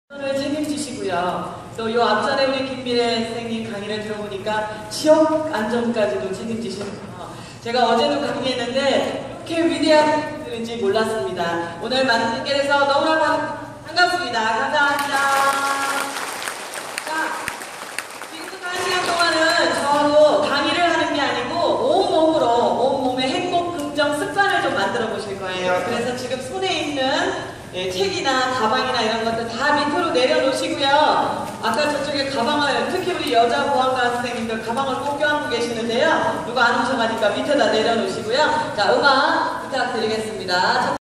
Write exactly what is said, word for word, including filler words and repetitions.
을 책임지시고요. 또 요 앞전에 우리 김미래 선생님 강의를 들어보니까 지역 안전까지도 책임지시는 거. 제가 어제도 강의했는데 이렇게 위대한 분들인지 몰랐습니다. 오늘 많은 분께서 너무나 반갑습니다. 감사합니다. 자, 지금부터 한 시간 동안은 저로 강의를 하는 게 아니고 온몸으로 온몸의 행복 긍정 습관을 좀 만들어 보실 거예요. 그래서 지금 손에 있는 예, 책이나 가방이나 이런 것들 다 밑으로 내려놓으시고요. 아까 저쪽에 가방을, 특히 우리 여자 보안관 선생님들 가방을 꼭 껴안고 계시는데요. 누가 안 오셔가니까 밑에다 내려놓으시고요. 자, 음악 부탁드리겠습니다.